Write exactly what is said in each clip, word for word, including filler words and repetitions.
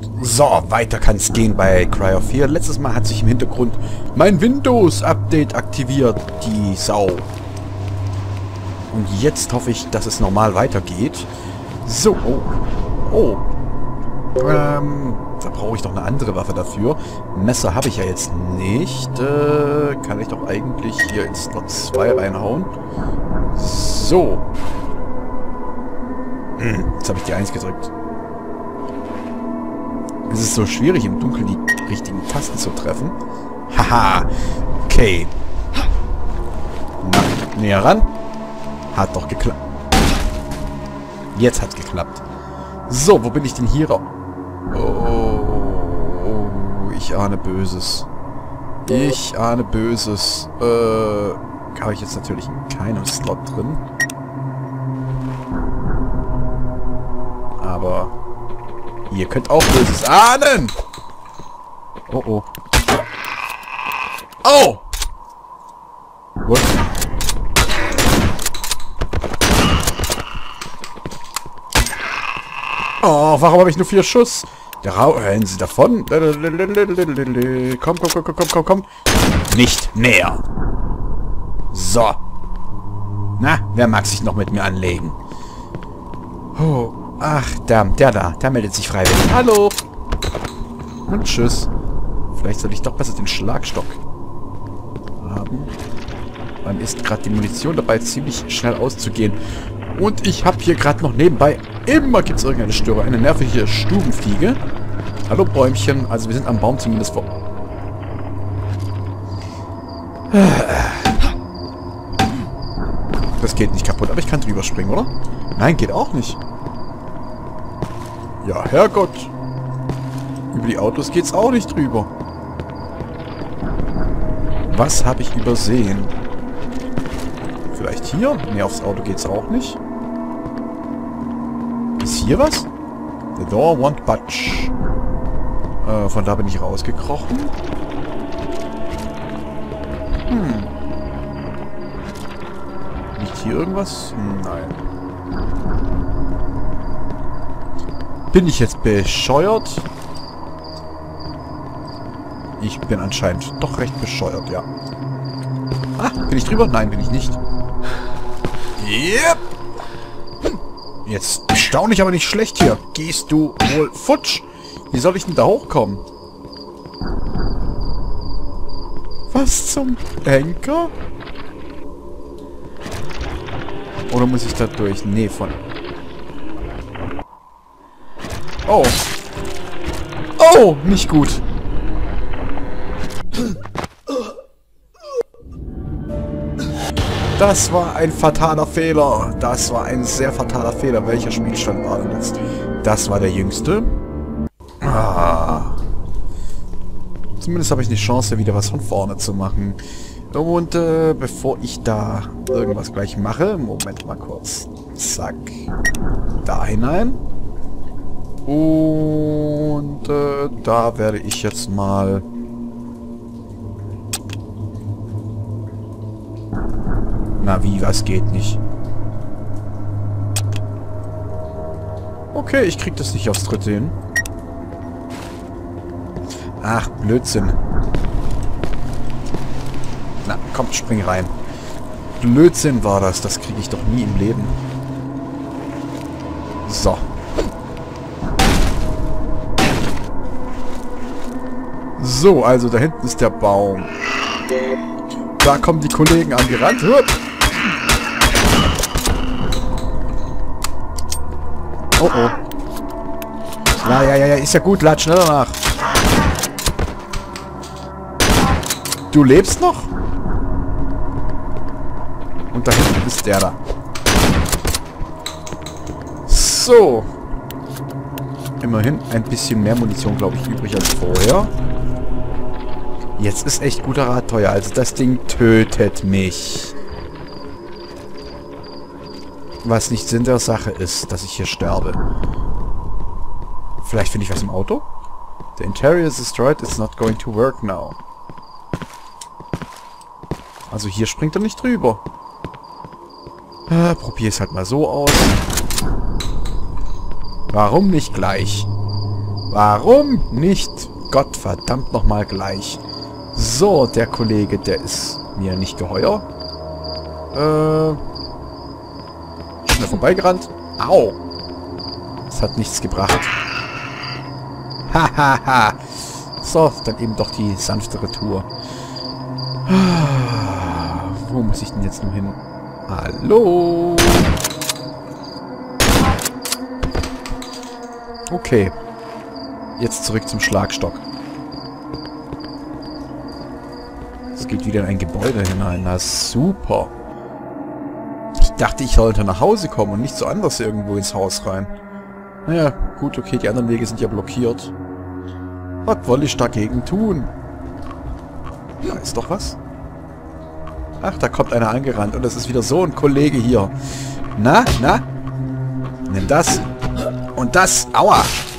So, weiter kann es gehen bei Cry of Fear. Letztes Mal hat sich im Hintergrund mein Windows-Update aktiviert. Die Sau. Und jetzt hoffe ich, dass es normal weitergeht. So. Oh. Oh. Ähm, da brauche ich doch eine andere Waffe dafür. Messer habe ich ja jetzt nicht. Äh, kann ich doch eigentlich hier ins Slot zwei reinhauen. So. Hm, jetzt habe ich die eins gedrückt. Es ist so schwierig, im Dunkeln die richtigen Tasten zu treffen. Haha. Okay. Na, näher ran. Hat doch geklappt. Jetzt hat's geklappt. So, wo bin ich denn hier? Oh, ich ahne Böses. Ich ahne Böses. Äh, habe ich jetzt natürlich in keinem Slot drin. Aber ihr könnt auch Böses ahnen. Oh, oh. Oh! What? Oh, warum habe ich nur vier Schuss? Der Rau... Rennen Sie davon. Komm, komm, komm, komm, komm, komm, komm. Nicht näher. So. Na, wer mag sich noch mit mir anlegen? Oh, ach, der, der da. Der meldet sich freiwillig. Hallo. Und tschüss. Vielleicht sollte ich doch besser den Schlagstock haben. Dann ist gerade die Munition dabei, ziemlich schnell auszugehen. Und ich habe hier gerade noch nebenbei... Immer gibt es irgendeine Störe. Eine nervige Stubenfliege. Hallo Bäumchen. Also wir sind am Baum zumindest vor... Das geht nicht kaputt. Aber ich kann drüber springen, oder? Nein, geht auch nicht. Ja, Herrgott. Über die Autos geht's auch nicht drüber. Was habe ich übersehen? Vielleicht hier? Ne, aufs Auto geht's auch nicht. Ist hier was? The door won't budge. Äh, von da bin ich rausgekrochen. Hm. Liegt hier irgendwas? Nein. Bin ich jetzt bescheuert? Ich bin anscheinend doch recht bescheuert, ja. Ah, bin ich drüber? Nein, bin ich nicht. Yep. Jetzt erstaunlich, aber nicht schlecht hier. Gehst du wohl futsch? Wie soll ich denn da hochkommen? Was zum Henker? Oder muss ich da durch? Nee, von... Oh. Oh, nicht gut. Das war ein fataler Fehler. Das war ein sehr fataler Fehler. Welcher Spielstand war denn jetzt? Das war der jüngste. Ah. Zumindest habe ich die Chance, wieder was von vorne zu machen. Und äh, bevor ich da irgendwas gleich mache... Moment mal kurz. Zack. Da hinein. Und äh, da werde ich jetzt mal... Na wie, was geht nicht? Okay, ich krieg das nicht aufs dritte hin. Ach, Blödsinn. Na, komm, spring rein. Blödsinn war das. Das kriege ich doch nie im Leben. So. So, also da hinten ist der Baum. Da kommen die Kollegen angerannt. Oh oh. Ja, ja, ja, ja, ist ja gut, lad schneller nach. Du lebst noch? Und da hinten ist der da. So. Immerhin ein bisschen mehr Munition, glaube ich, übrig als vorher. Jetzt ist echt guter Rat teuer. Also das Ding tötet mich. Was nicht Sinn der Sache ist, dass ich hier sterbe. Vielleicht finde ich was im Auto? The interior is destroyed. It's not going to work now. Also hier springt er nicht drüber. Äh, probier es halt mal so aus. Warum nicht gleich? Warum nicht? Gott verdammt nochmal gleich. So, der Kollege, der ist mir nicht geheuer. Äh... Schnell vorbeigerannt. Au! Das hat nichts gebracht. Hahaha. So, dann eben doch die sanftere Tour. Wo muss ich denn jetzt nun hin? Hallo? Okay. Jetzt zurück zum Schlagstock. Es geht wieder in ein Gebäude hinein. Na super. Ich dachte, ich sollte nach Hause kommen und nicht so anders irgendwo ins Haus rein. Naja, gut, okay, die anderen Wege sind ja blockiert. Was soll ich dagegen tun? Da ist doch was. Ach, da kommt einer angerannt und das ist wieder so ein Kollege hier. Na, na? Nimm das. Und das. Aua.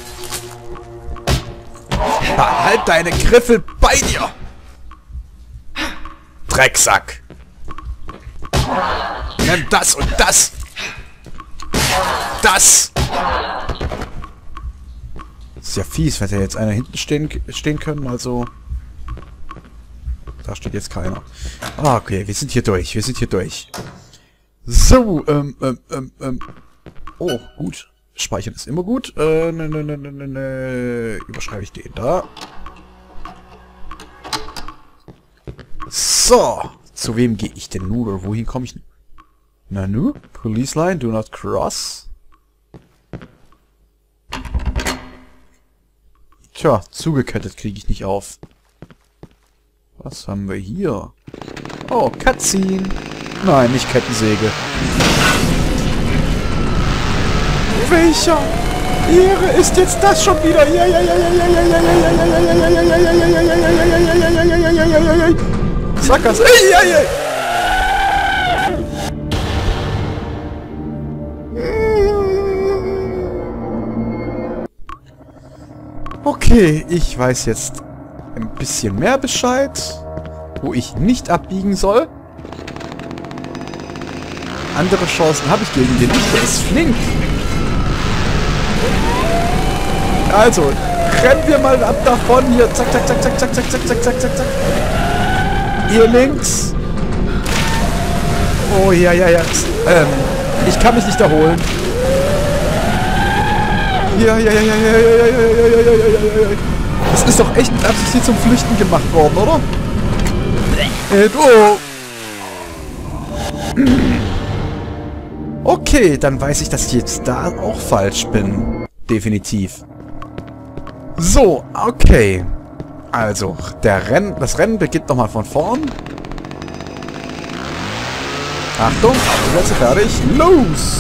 Behalt deine Griffel bei dir. Drecksack. Nimm das und das. Das. Das ist ja fies, weil ja jetzt einer hinten stehen, stehen können, also... Da steht jetzt keiner. Ah, okay, wir sind hier durch, wir sind hier durch. So, ähm, ähm, ähm, ähm. Oh, gut. Speichern ist immer gut. Äh, ne, ne, ne, ne, ne, ne. Überschreibe ich den da. So. Zu wem gehe ich denn nun, oder wohin komme ich? Nanu? Police line, do not cross. Tja, zugekettet kriege ich nicht auf. Was haben wir hier? Oh, Cutscene. Nein, nicht Kettensäge. Welcher Ehre ist jetzt das schon wieder? Sackers. Okay, ich weiß jetzt ein bisschen mehr Bescheid, wo ich nicht abbiegen soll. Andere Chancen habe ich gegen den nicht, der ist flink. Also, rennen wir mal ab davon hier. Zack, zack, zack, zack, zack, zack, zack, zack, zack, zack, zack. Hier links. Oh, ja, ja, ja. Ähm, ich kann mich nicht erholen. Ja, ja, ja, ja, ja, ja, ja, ja, ja, ja, ja, ja. Das ist doch echt mit Absicht hier zum Flüchten gemacht worden, oder? Äh, oh. Okay, dann weiß ich, dass ich jetzt da auch falsch bin. Definitiv. So, okay. Also, der Renn, das Rennen beginnt nochmal von vorn. Achtung, Plätze fertig. Los!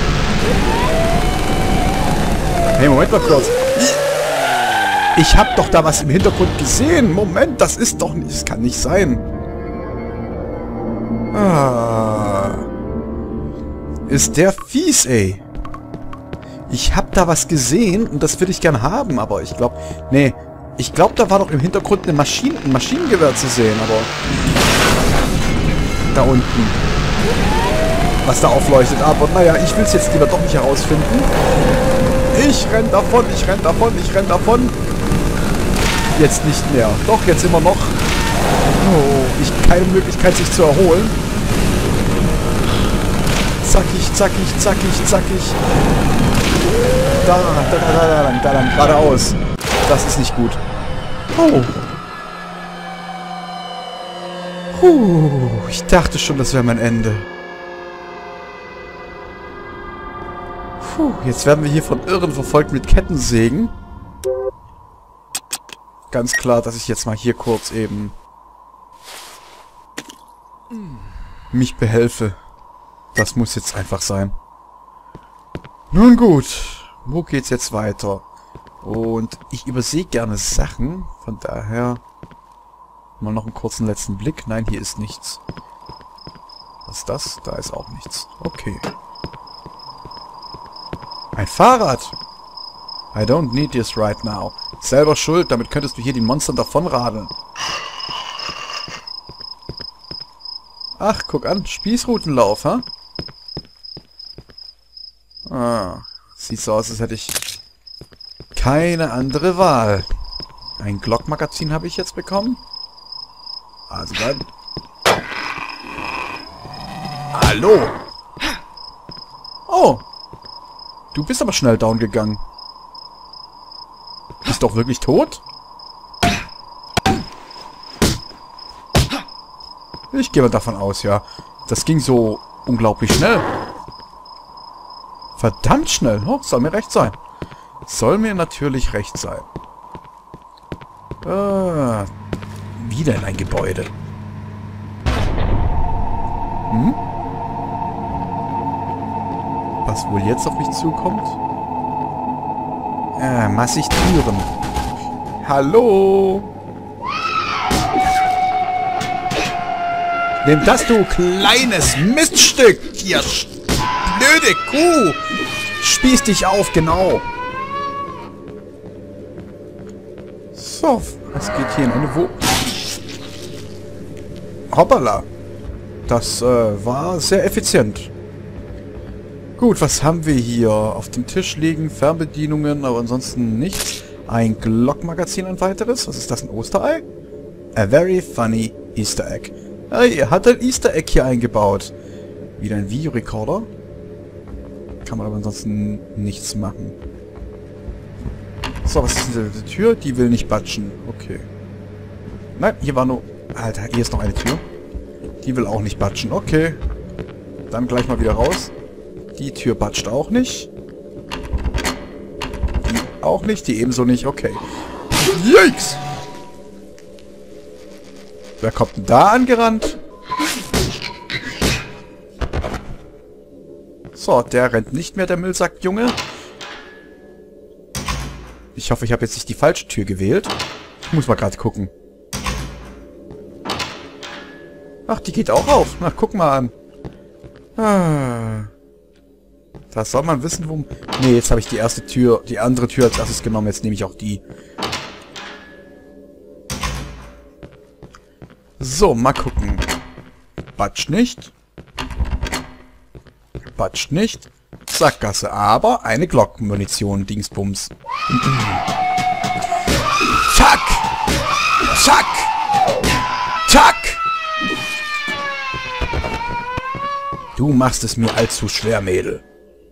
Hey, Moment mal kurz. Ich hab doch da was im Hintergrund gesehen. Moment, das ist doch nicht... Das kann nicht sein. Ah. Ist der fies, ey. Ich hab da was gesehen und das würde ich gern haben, aber ich glaube... Nee, ich glaube, da war doch im Hintergrund eine Maschine, ein Maschinengewehr zu sehen, aber... Da unten. Was da aufleuchtet. Aber naja, ich will es jetzt lieber doch nicht herausfinden. Ich renn davon, ich renn davon, ich renn davon. Jetzt nicht mehr. Doch, jetzt immer noch. Oh, ich keine Möglichkeit, sich zu erholen. Zackig, zackig, zackig, zackig. Da, da, da, da, da lang, da lang, geradeaus. Das ist nicht gut. Oh. Puh, ich dachte schon, das wäre mein Ende. Puh, jetzt werden wir hier von Irren verfolgt mit Kettensägen. Ganz klar, dass ich jetzt mal hier kurz eben mich behelfe. Das muss jetzt einfach sein. Nun gut, wo geht's jetzt weiter? Und ich übersehe gerne Sachen, von daher mal noch einen kurzen letzten Blick. Nein, hier ist nichts. Was ist das? Da ist auch nichts. Okay. Ein Fahrrad! I don't need this right now. Selber schuld, damit könntest du hier den Monstern davonradeln. Ach, guck an, Spießrutenlauf, ha? Ah, sieht so aus, als hätte ich keine andere Wahl. Ein Glock-Magazin habe ich jetzt bekommen. Also dann... Hallo! Oh! Du bist aber schnell down gegangen. Bist doch wirklich tot? Ich gehe mal davon aus, ja. Das ging so unglaublich schnell. Verdammt schnell. Oh, soll mir recht sein. Soll mir natürlich recht sein. Ah, wieder in ein Gebäude. Hm? Was wohl jetzt auf mich zukommt? Ah, massig Türen. Hallo? Nimm das, du kleines Miststück! Ihr blöde Kuh! Spieß dich auf, genau! So, was geht hier in eine Wo... Hoppala! Das äh, war sehr effizient. Gut, was haben wir hier? Auf dem Tisch liegen Fernbedienungen, aber ansonsten nichts. Ein Glock-Magazin, ein weiteres. Was ist das, ein Osterei? A very funny Easter Egg. Hey, er hat ein Easter Egg hier eingebaut. Wieder ein Videorekorder. Kann man aber ansonsten nichts machen. So, was ist diese, diese Tür? Die will nicht batschen. Okay. Nein, hier war nur... Alter, hier ist noch eine Tür. Die will auch nicht batschen. Okay. Dann gleich mal wieder raus. Die Tür batscht auch nicht. Die auch nicht. Die ebenso nicht. Okay. Yikes! Wer kommt denn da angerannt? So, der rennt nicht mehr, der Müllsack, Junge. Ich hoffe, ich habe jetzt nicht die falsche Tür gewählt. Ich muss mal gerade gucken. Ach, die geht auch auf. Na, guck mal an. Ah. Das soll man wissen, wo... Nee, jetzt habe ich die erste Tür, die andere Tür als erstes genommen. Jetzt nehme ich auch die. So, mal gucken. Batsch nicht. Batsch nicht. Sackgasse, aber eine Glockenmunition, Dingsbums. Zack! Zack! Zack! Du machst es mir allzu schwer, Mädel.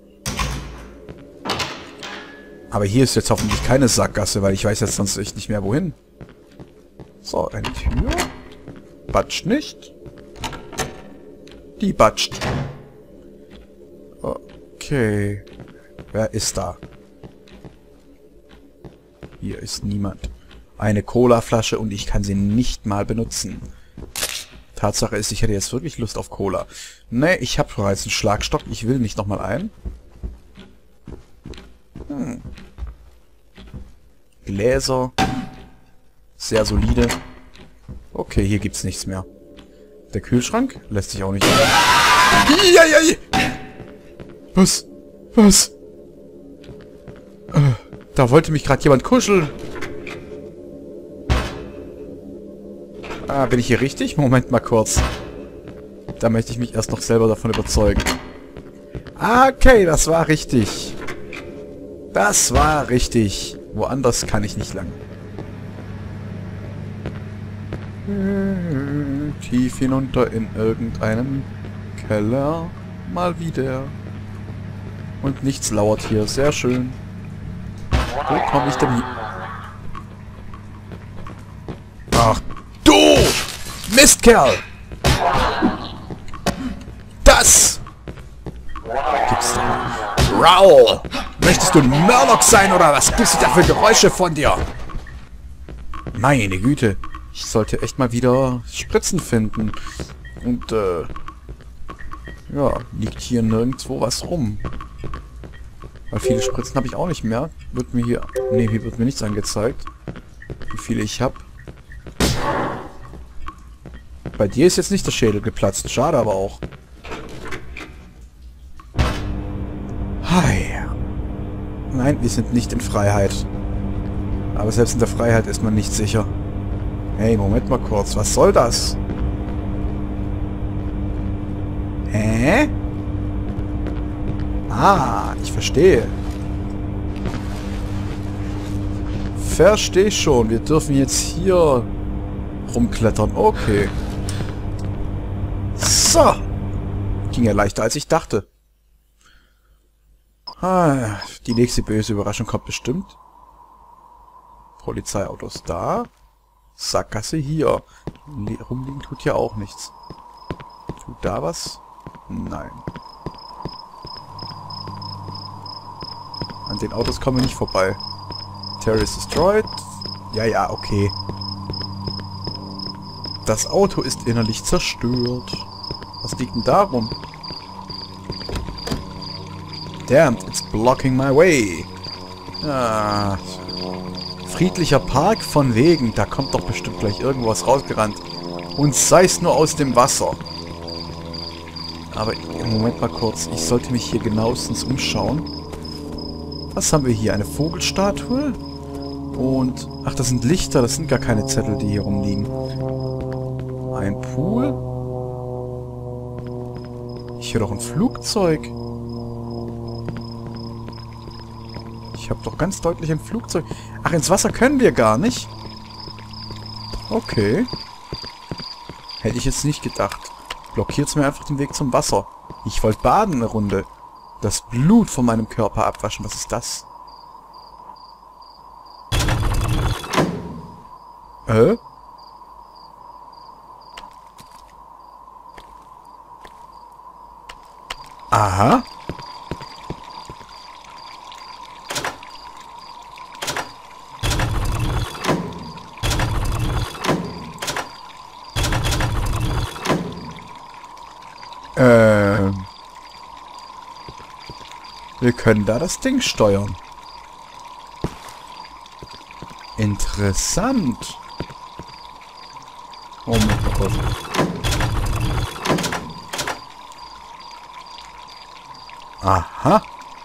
Aber hier ist jetzt hoffentlich keine Sackgasse, weil ich weiß jetzt sonst echt nicht mehr wohin. So, eine Tür. Batscht nicht. Die batscht. Okay. Wer ist da? Hier ist niemand. Eine Colaflasche und ich kann sie nicht mal benutzen. Tatsache ist, ich hätte jetzt wirklich Lust auf Cola. Nee, ich habe bereits einen Schlagstock. Ich will nicht nochmal ein. Hm. Gläser. Sehr solide. Okay, hier gibt's nichts mehr. Der Kühlschrank lässt sich auch nicht... Eieiei! Was? Was? Äh, da wollte mich gerade jemand kuscheln. Ah, bin ich hier richtig? Moment mal kurz. Da möchte ich mich erst noch selber davon überzeugen. Okay, das war richtig. Das war richtig. Woanders kann ich nicht lang. Tief hinunter in irgendeinen Keller. Mal wieder. Und nichts lauert hier. Sehr schön. Wo komme ich denn hier? Ach du! Mistkerl! Das! Gibt's doch nicht. Raul! Möchtest du ein Murloc sein oder was gibt's da für Geräusche von dir? Meine Güte. Ich sollte echt mal wieder Spritzen finden. Und, äh... ja, liegt hier nirgendwo was rum. Weil viele Spritzen habe ich auch nicht mehr. Wird mir hier... Ne, hier wird mir nichts angezeigt. Wie viele ich habe. Bei dir ist jetzt nicht der Schädel geplatzt. Schade aber auch. Hi. Nein, wir sind nicht in Freiheit. Aber selbst in der Freiheit ist man nicht sicher. Hey, Moment mal kurz. Was soll das? Hä? Ah, ich verstehe. verstehe schon. Wir dürfen jetzt hier rumklettern. Okay. So. Ging ja leichter, als ich dachte. Ah, die nächste böse Überraschung kommt bestimmt. Polizeiautos da. Sackgasse hier. Rumliegen tut hier auch nichts. Tut da was? Nein. An den Autos kommen wir nicht vorbei. Terrorist destroyed. Ja, ja, okay. Das Auto ist innerlich zerstört. Was liegt denn da rum? Damn, it's blocking my way. Ah. Friedlicher Park von wegen. Da kommt doch bestimmt gleich irgendwas rausgerannt. Und sei es nur aus dem Wasser. Aber im Moment mal kurz. Ich sollte mich hier genauestens umschauen. Was haben wir hier? Eine Vogelstatue? Und... Ach, das sind Lichter. Das sind gar keine Zettel, die hier rumliegen. Ein Pool? Ich höre doch ein Flugzeug. Ich habe doch ganz deutlich ein Flugzeug. Ach, ins Wasser können wir gar nicht. Okay. Hätte ich jetzt nicht gedacht. Blockiert es mir einfach den Weg zum Wasser. Ich wollte baden eine Runde. Das Blut von meinem Körper abwaschen. Was ist das? Äh? Aha. Ähm. Wir können da das Ding steuern. Interessant. Oh mein Gott. Aha.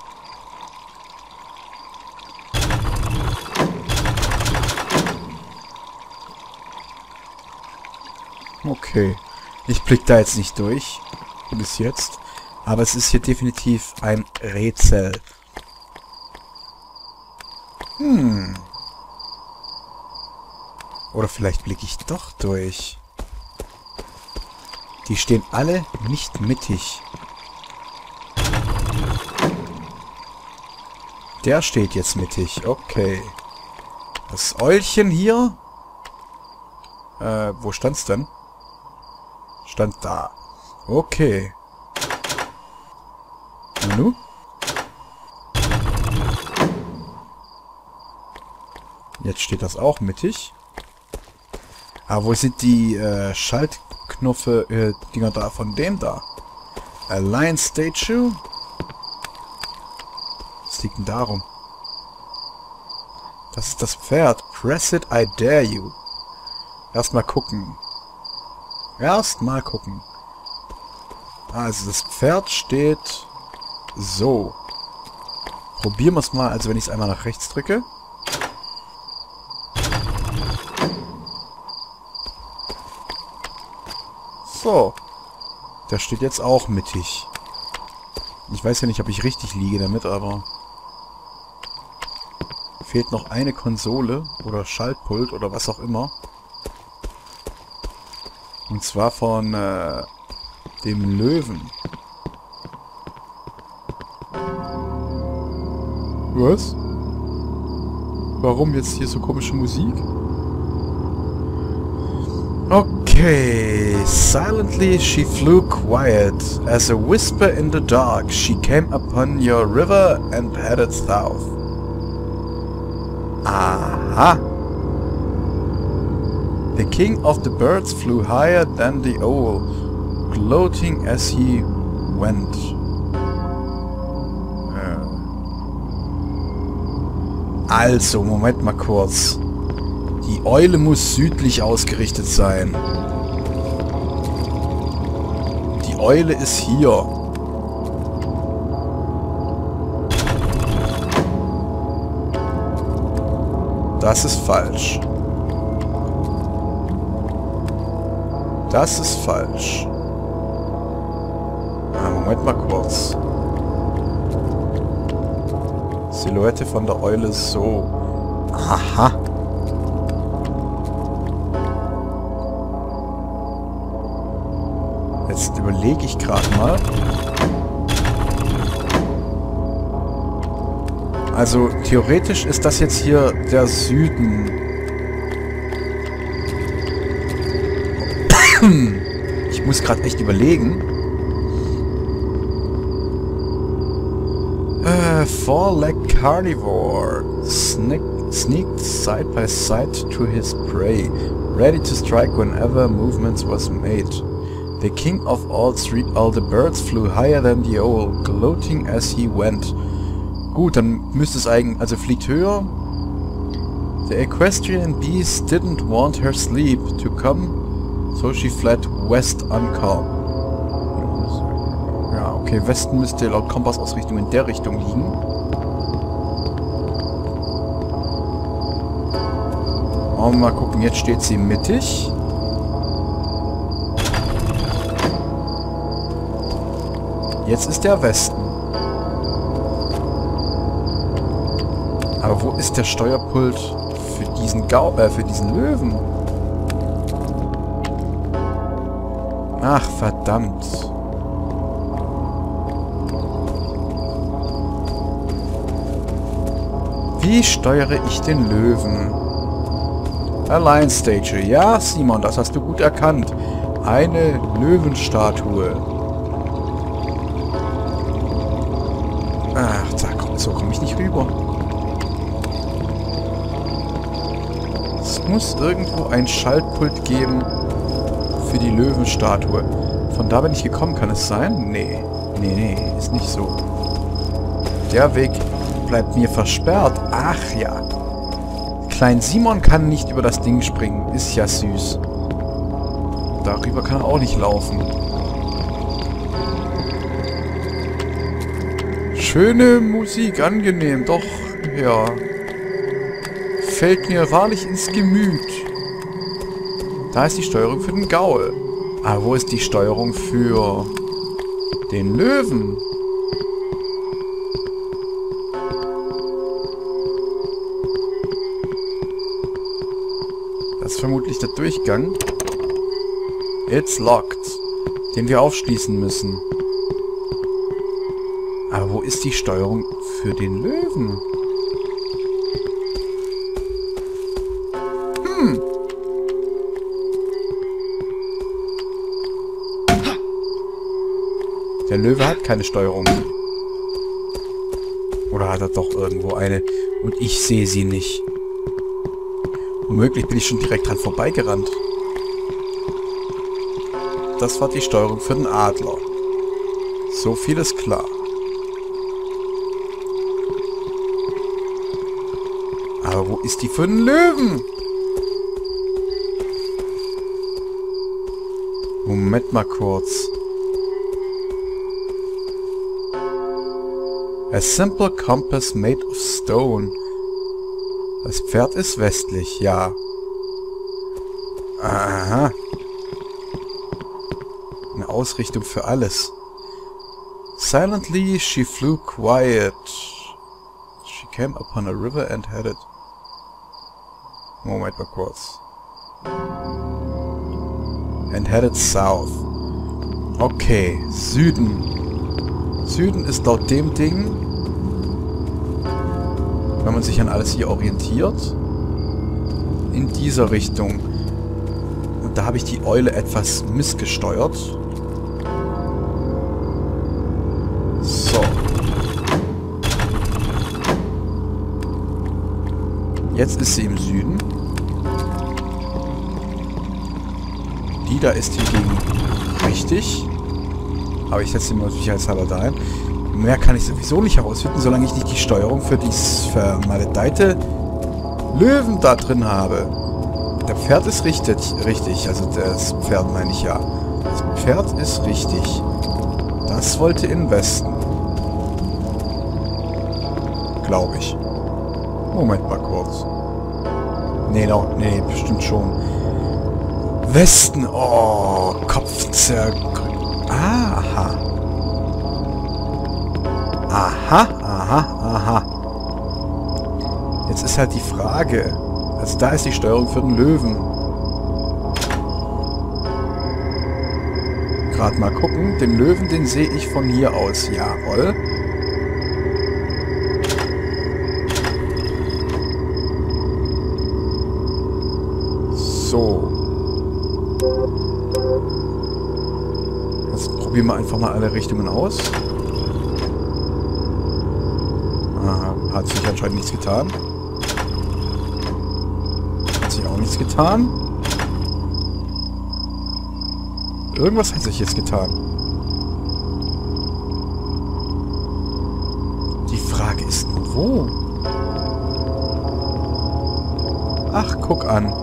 Okay. Ich blick da jetzt nicht durch. Bis jetzt. Aber es ist hier definitiv ein Rätsel. Hm. Oder vielleicht blicke ich doch durch. Die stehen alle nicht mittig. Der steht jetzt mittig. Okay. Das Eulchen hier. Äh, wo stand's denn? Stand da. Okay. Nanu? Jetzt steht das auch mittig. Aber wo sind die äh, Schaltknöpfe, äh, Dinger da von dem da? A Lion Statue? Was liegt denn darum? Das ist das Pferd. Press it, I dare you. Erstmal gucken. Erstmal gucken. Also das Pferd steht so. Probieren wir es mal, also wenn ich es einmal nach rechts drücke. So. Der steht jetzt auch mittig. Ich weiß ja nicht, ob ich richtig liege damit, aber... Fehlt noch eine Konsole oder Schaltpult oder was auch immer. Und zwar von äh, dem Löwen. Was? Warum jetzt hier so komische Musik? Okay. Silently she flew quiet. As a whisper in the dark, she came upon your river and headed south. Aha. The king of the birds flew higher than the owl, gloating as he went. Also, Moment mal kurz. Die Eule muss südlich ausgerichtet sein. Die Eule ist hier. Das ist falsch. Das ist falsch. Ah, Moment mal kurz. Silhouette von der Eule so. Aha. Jetzt überlege ich gerade mal. Also theoretisch ist das jetzt hier der Süden. Ich muss gerade echt überlegen. Äh, Four-Leg Carnivore sneak, sneaked side by side to his prey, ready to strike whenever movements was made. The king of all three, all the birds flew higher than the owl, gloating as he went. Gut, dann müsste es eigentlich, also fliegt höher. The equestrian beast didn't want her sleep to come, so she fled west uncalm. Ja, okay, Westen müsste laut Kompassausrichtung in der Richtung liegen. Und mal gucken, jetzt steht sie mittig. Jetzt ist der Westen. Aber wo ist der Steuerpult für diesen Gau äh, für diesen Löwen? Ach, verdammt. Wie steuere ich den Löwen? Align Stage. Ja, Simon, das hast du gut erkannt. Eine Löwenstatue. Ach, da komm, so komme ich nicht rüber. Es muss irgendwo ein Schaltpult geben für die Löwenstatue. Von da bin ich gekommen, kann es sein? Nee. Nee, nee, ist nicht so. Der Weg bleibt mir versperrt. Ach ja. Klein Simon kann nicht über das Ding springen. Ist ja süß. Darüber kann er auch nicht laufen. Schöne Musik, angenehm, doch, ja. Fällt mir wahrlich ins Gemüt. Da ist die Steuerung für den Gaul. Aber wo ist die Steuerung für den Löwen? Das ist vermutlich der Durchgang. It's locked. Den wir aufschließen müssen. Aber wo ist die Steuerung für den Löwen? Hm. Der Löwe hat keine Steuerung. Oder hat er doch irgendwo eine und ich sehe sie nicht? Womöglich bin ich schon direkt dran vorbeigerannt. Das war die Steuerung für den Adler. So viel ist klar. Aber wo ist die für den Löwen? Moment mal kurz. A simple compass made of stone. Das Pferd ist westlich, ja. Aha. Eine Ausrichtung für alles. Silently she flew quiet. She came upon a river and headed... Moment mal kurz. And headed south. Okay, Süden. Süden ist laut dem Ding, wenn man sich an alles hier orientiert, in dieser Richtung. Und da habe ich die Eule etwas missgesteuert. So. Jetzt ist sie im Süden. Die da ist hingegen richtig. Aber ich setze sie mal sicherheitshalber da ein. Mehr kann ich sowieso nicht herausfinden, solange ich nicht die Steuerung für dieses vermaledeite Löwen da drin habe. Der Pferd ist richtig, richtig. Also das Pferd meine ich ja. Das Pferd ist richtig. Das wollte in Westen. Glaube ich. Moment mal kurz. Nee, no, nee, bestimmt schon. Westen. Oh, Kopfzergrü... Aha. Aha, aha, aha. Jetzt ist halt die Frage. Also da ist die Steuerung für den Löwen. Gerade mal gucken. Den Löwen, den sehe ich von hier aus. Jawohl. So. Jetzt probieren wir einfach mal alle Richtungen aus. Aha, hat sich anscheinend nichts getan. Hat sich auch nichts getan. Irgendwas hat sich jetzt getan. Die Frage ist nur, wo? Ach, guck an.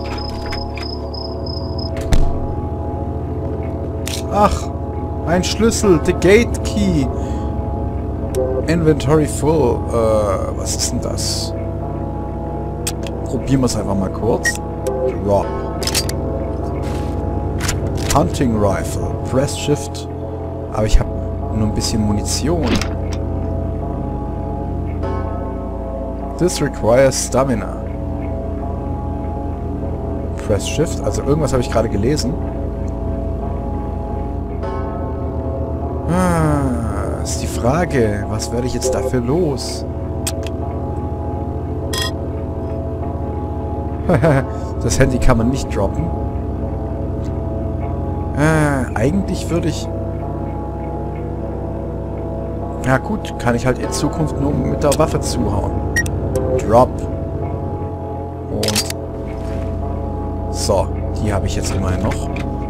Ach, ein Schlüssel. The Gate Key. Inventory full. Äh, was ist denn das? Probieren wir es einfach mal kurz. Drop. Hunting Rifle. Press Shift. Aber ich habe nur ein bisschen Munition. This requires Stamina. Press Shift. Also irgendwas habe ich gerade gelesen. Ah, ist die Frage, was werde ich jetzt dafür los? Das Handy kann man nicht droppen. Ah, eigentlich würde ich... Ja gut, kann ich halt in Zukunft nur mit der Waffe zuhauen. Drop. Und... So, die habe ich jetzt immerhin noch.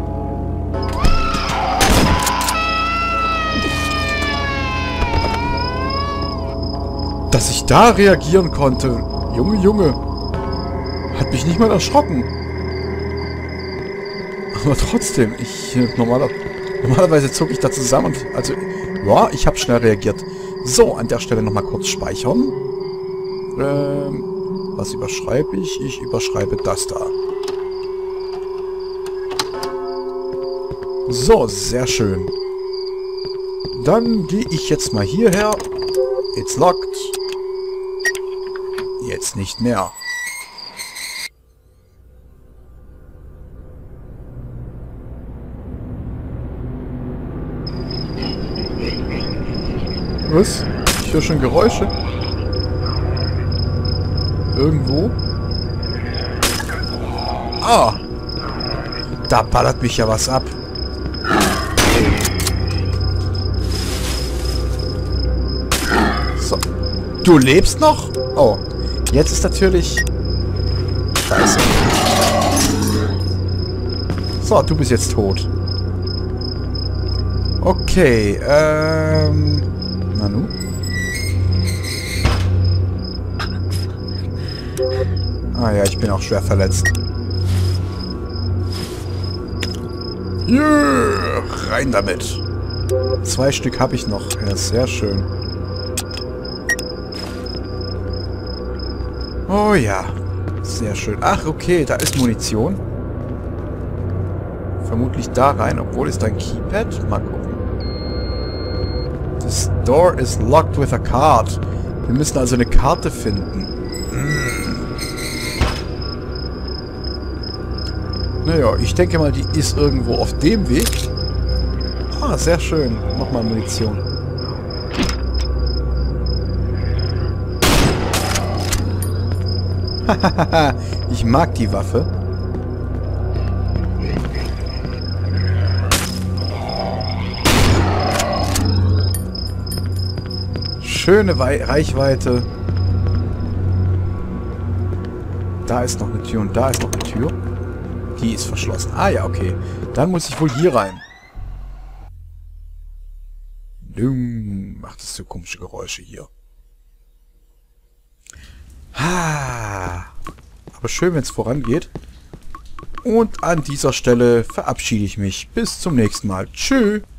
Dass ich da reagieren konnte. Junge, Junge. Hat mich nicht mal erschrocken. Aber trotzdem, ich... Normaler, normalerweise zucke ich da zusammen. Und, also, ja, ich habe schnell reagiert. So, an der Stelle nochmal kurz speichern. Ähm, was überschreibe ich? Ich überschreibe das da. So, sehr schön. Dann gehe ich jetzt mal hierher. It's locked. Jetzt nicht mehr. Was? Ich höre schon Geräusche. Irgendwo. Ah! Da ballert mich ja was ab. So. Du lebst noch? Oh. Jetzt ist natürlich... Scheiße. So, du bist jetzt tot. Okay, ähm... Nanu? Ah ja, ich bin auch schwer verletzt. Yeah, rein damit. Zwei Stück habe ich noch. Ja, sehr schön. Oh ja. Sehr schön. Ach, okay, da ist Munition. Vermutlich da rein, obwohl ist da ein Keypad. Mal gucken. This door is locked with a card. Wir müssen also eine Karte finden. Mm. Naja, ich denke mal, die ist irgendwo auf dem Weg. Ah, sehr schön. Nochmal Munition. Ich mag die Waffe. Schöne Wei- Reichweite. Da ist noch eine Tür und da ist noch eine Tür. Die ist verschlossen. Ah ja, okay. Dann muss ich wohl hier rein. Dumm. Macht es so komische Geräusche hier. Ah. Aber schön, wenn es vorangeht. Und an dieser Stelle verabschiede ich mich. Bis zum nächsten Mal. Tschüss.